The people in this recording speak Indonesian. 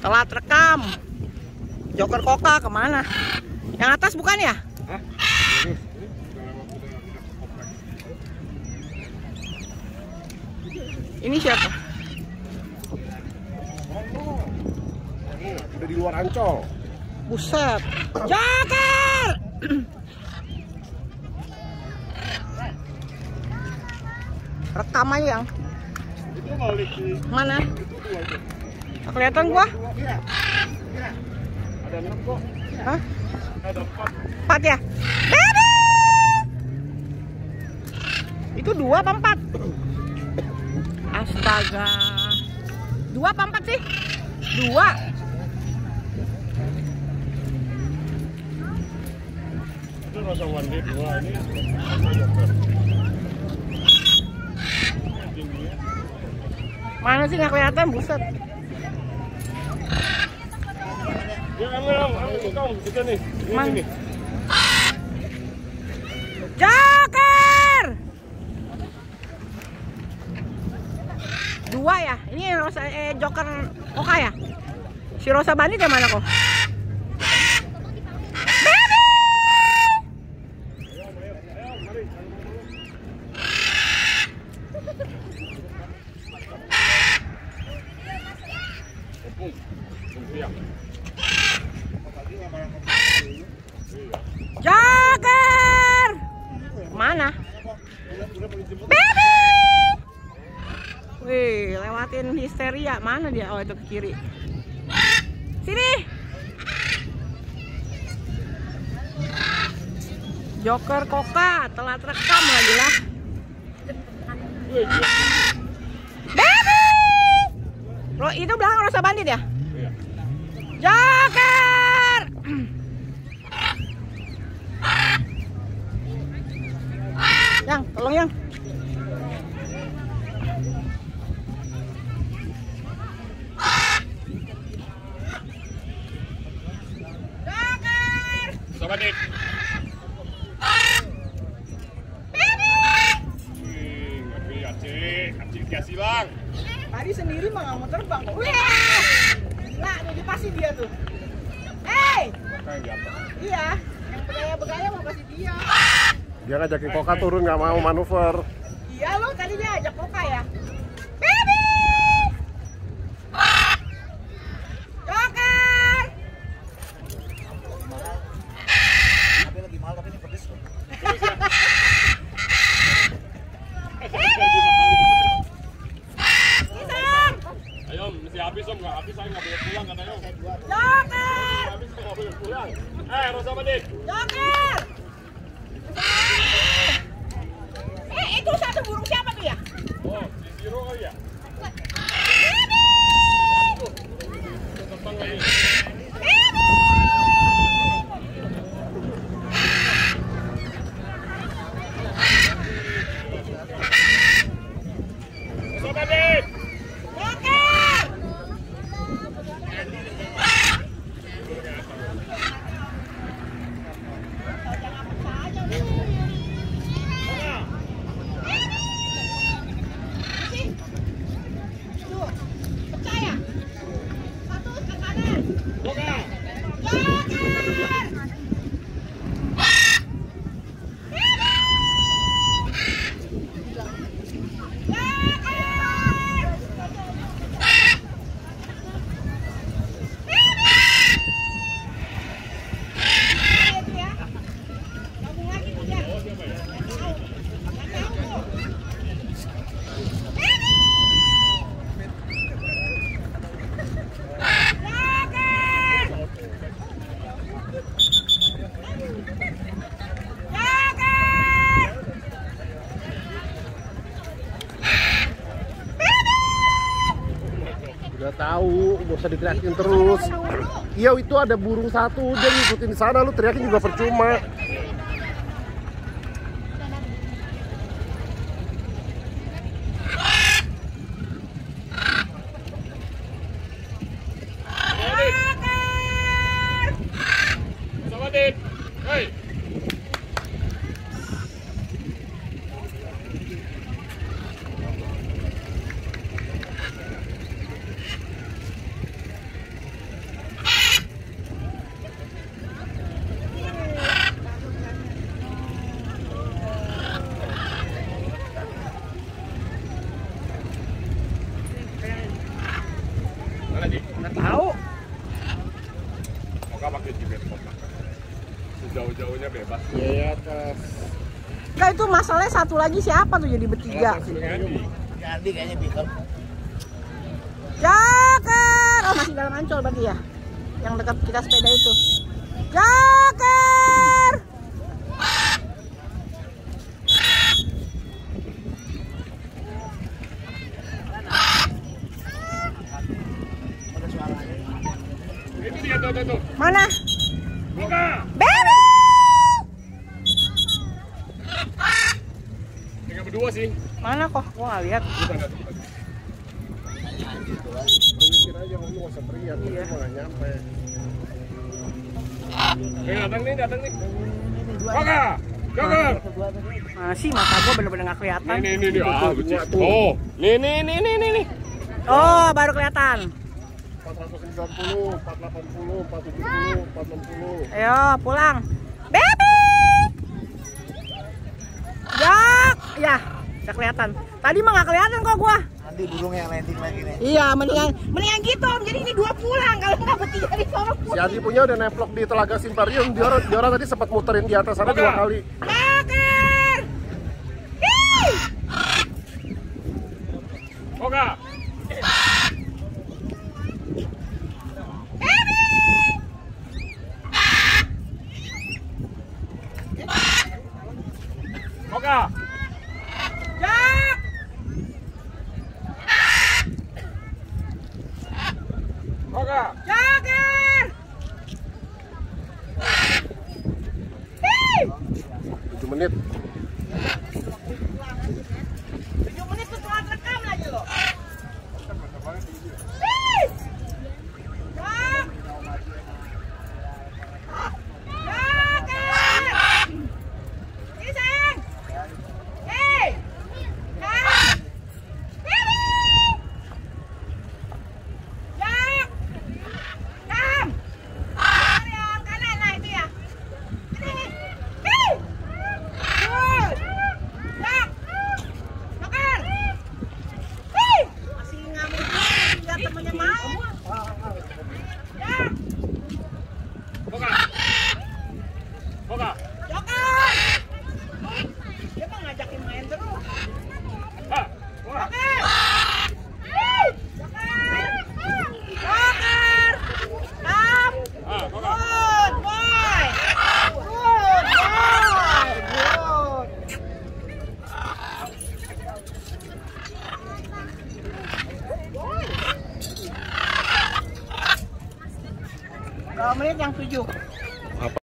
Telat rekam. Joker Koka kemana? Yang atas bukan ya? Hah? Ini siapa? Udah di luar Ancol. Buset. Joker! Rekam aja yang. Itu balik sih. Mana? Itu dua itu. Tak kelihatan gua? Iya. Iya. Ada 6 kok. Hah? Ada 4. 4 ya? Baby! Itu 2 apa 4? Astaga. 2 apa 4 sih? 2. Itu rasa one day 2 ini. Rasa Joker. Mana sih nggak kelihatan, buset. Ya ambil kita nih. Ini. Joker! 2 ya? Ini Rosa, Joker Koka ya? Si Rosa Bandit yang mana kok? Baby! Joker! Mana? Baby! Wih, lewatin histeria. Mana dia? Oh, itu ke kiri. Sini. Joker Koka telat rekam lagi lah. Baby! Lo itu belakang Rosa Bandit ya? Iya. Joker! Yang, tolong yang. Joker! Sama Dik. Acik kasih lang. Tadi sendiri mah nggak mau terbang. Wih! Gila, nih pasti dia tuh. Hey! Kayak di atas. Iya, yang begaya-begaya mau kasih dia. Dia ngajakin Koka turun nggak mau manuver. Iya lo tadi dia ajak Koka ya. Baby! Joker! Tapi lagi mahal tapi ini pedes loh. Ayo, mesti habis om, nggak habis saya nggak boleh pulang kan ayo. Joker! Habis saya nggak boleh pulang. Rosa Bandit. Joker! Itu satu burung siapa tuh ya? Oh, si Zero kali ya? Terbang lagi. Rosa Bandit. Joker! Tuh, pecah ya? Satu ke kanan. Koka. Joker! Udah tahu, gak usah diteriakin terus. Iya itu ada burung satu, dia ngikutin di sana, lu teriakin juga percuma. Sama Dit, hei. Nggak tahu. Moga pakai jibet sejauh-jauhnya bebas. Iya atas. Enggak, itu masalahnya satu lagi siapa tuh jadi bertiga. Andi kayaknya bisa. Joker. Oh, masih dalam Ancol berarti ya. Yang dekat kita sepeda itu. Joker. Itu dia tuh. Mana? Buka. Baby. Tinggal berdua sih. Mana kok? Gua nggak lihat. Bukan. Peringatin aja lu nggak usah teriak, Iya. cuma nggak nyampe. Datang nih. Buka. Joker. Masih mata gua bener-bener nggak kelihatan. Nih. Ah, lucu. Oh, nih. Oh, baru kelihatan. 490, 480, 470, 460. Ayo pulang. Baby. Jak. Ya, udah kelihatan. Tadi mah nggak kelihatan kok gua. Andi burung yang landing lagi nih. Iya, mendingan gitu Om. Jadi ini 2 pulang, kalau nggak bertiga di sono Si pulang. Adi punya udah neplok di Telaga Simparium. Diora tadi sempat muterin di atas sana 2 kali. Joker. Hii. Buka. Buka. Jak. Buka. Joker. Hii. 7 menit. 7 menit tuh telat rekam lagi lo. Hii. Jak. Joker. Ini sayang. Hei. Kam. Hei. Jak. Kam. Tarik yang kanan, nah itu ya. Ini. Hei. Good. Jak. Joker. Hei. Masih ngambil lihat temennya main. Jak. Buka. Joker. Dia mah ngajakin main terus. Ah, buka. Joker. Hei. Joker. Joker. Kam. Ah, buka. Good boy. Good boy. Good. Berapa menit yang 7?